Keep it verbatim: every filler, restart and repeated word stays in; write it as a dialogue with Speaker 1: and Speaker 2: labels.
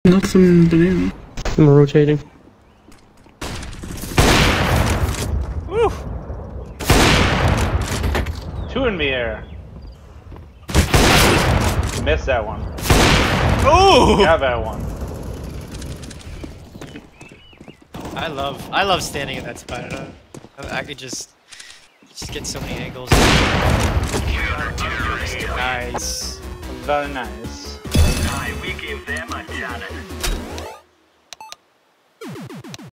Speaker 1: Not some banana.
Speaker 2: I'm rotating.
Speaker 3: Woo! Two in the air. Missed that one.
Speaker 4: Ooh!
Speaker 3: Got that one.
Speaker 4: I love, I love standing in that spot. I, I could just, just get so many angles. Nice.
Speaker 3: Very nice.
Speaker 5: We give them a challenge.